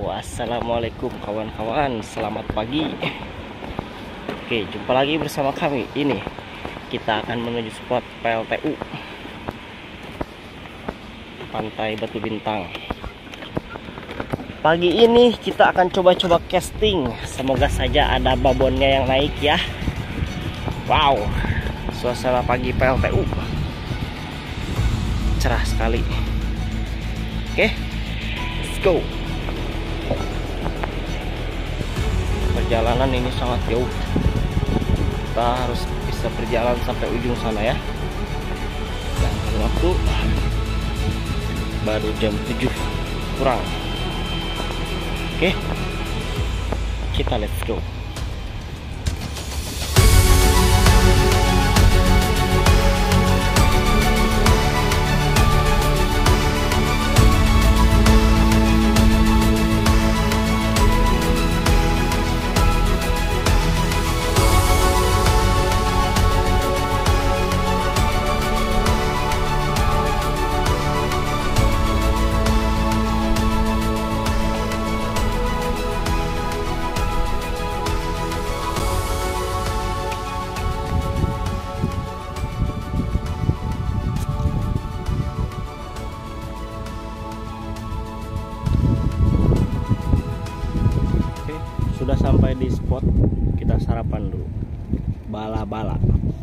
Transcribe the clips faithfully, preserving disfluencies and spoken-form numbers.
Assalamualaikum kawan-kawan, selamat pagi. Oke, jumpa lagi bersama kami. Ini kita akan menuju spot P L T U Pantai Batu Bintang. Pagi ini kita akan coba-coba casting. Semoga saja ada babonnya yang naik ya. Wow, suasana pagi P L T U cerah sekali. Oke, let's go. Perjalanan ini sangat jauh. Kita harus bisa berjalan sampai ujung sana ya. Dan waktu baru jam tujuh kurang. Oke, kita let's go. Sudah sampai di spot, kita sarapan dulu. Bala-bala.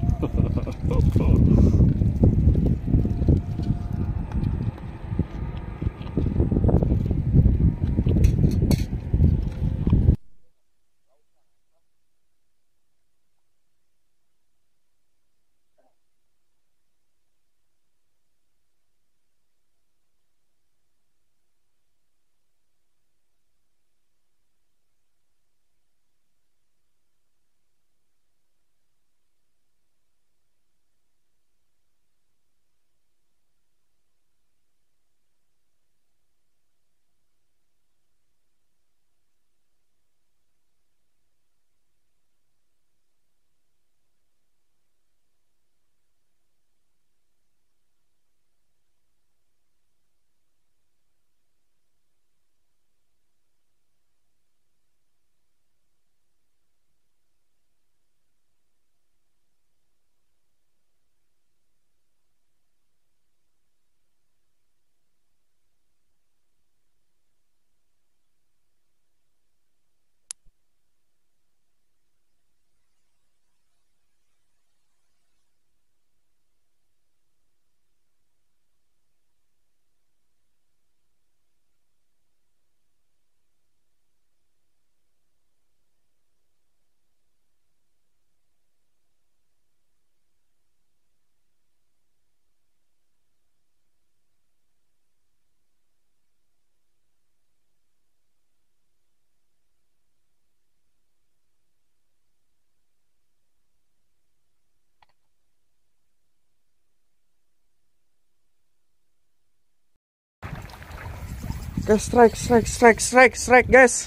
Guys, strike, strike, strike, strike, strike, guys.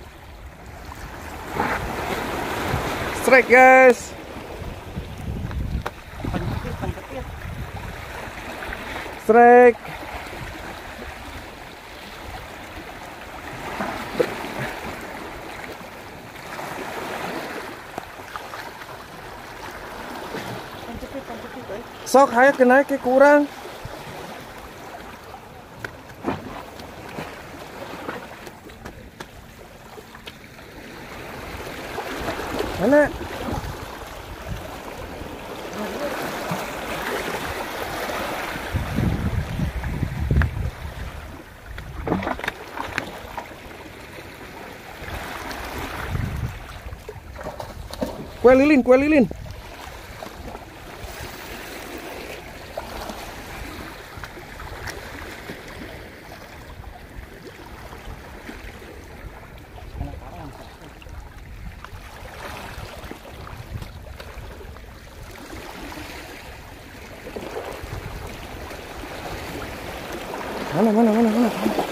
Strike, guys. Strike. Sok, hayat kena ke kurang. Mana? Kue lilin, kue lilin. Mana mana mana mana.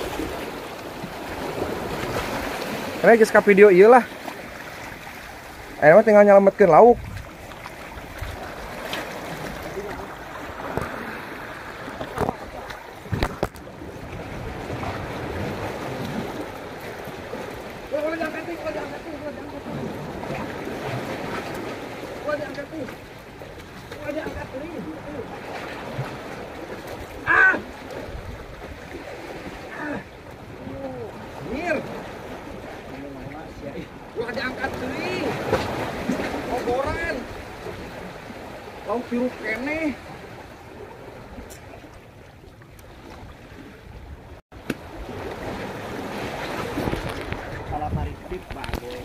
Karena geus ka video ieu lah. Eh mah tinggal nyelametkeun lauk. laut tiru kene. Salah tarik tip bagus.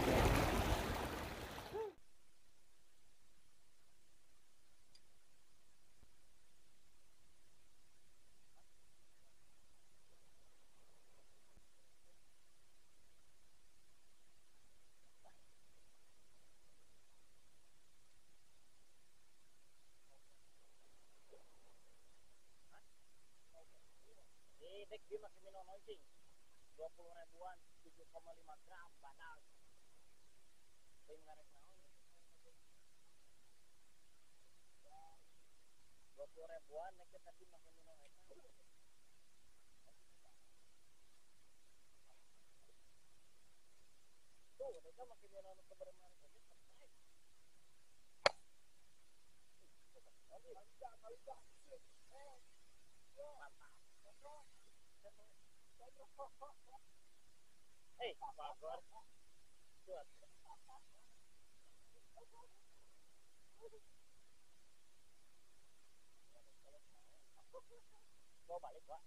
Ini dek dia masih minum launching dua puluh ribuan tujuh koma lima gram badak. Ting ngarek naon dua puluh ribuan nek tapi makin minum eta. Tuh, mereka makin minum keberemanan aja terbaik. Hei, bagus. Buat. Mau balik, Pak.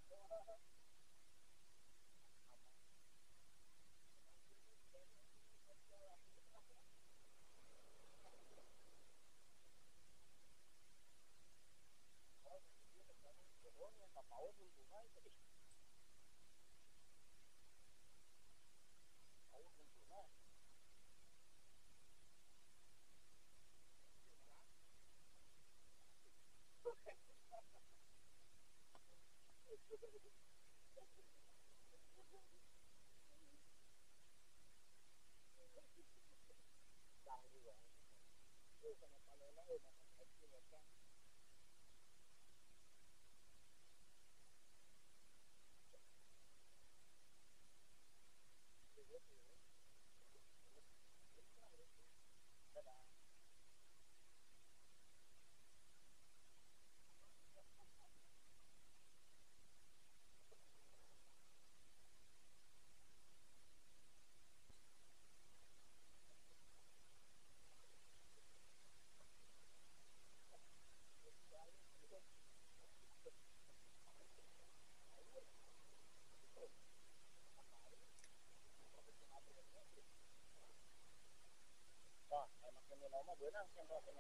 Wah, makin minum mah beunang sih rasanya.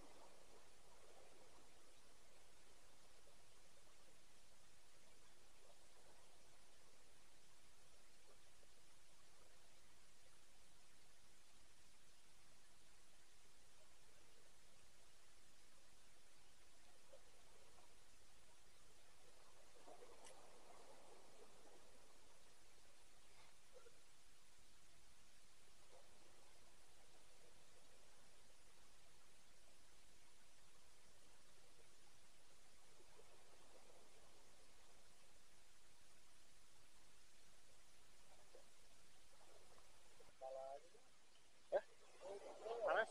Panas.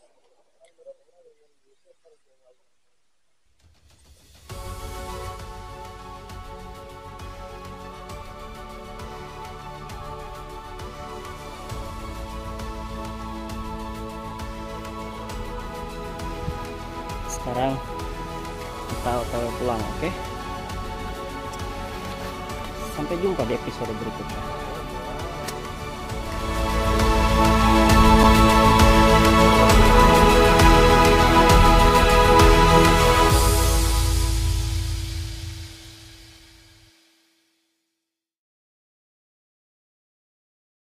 Sekarang kita otw pulang, oke? Sampai jumpa di episode berikutnya.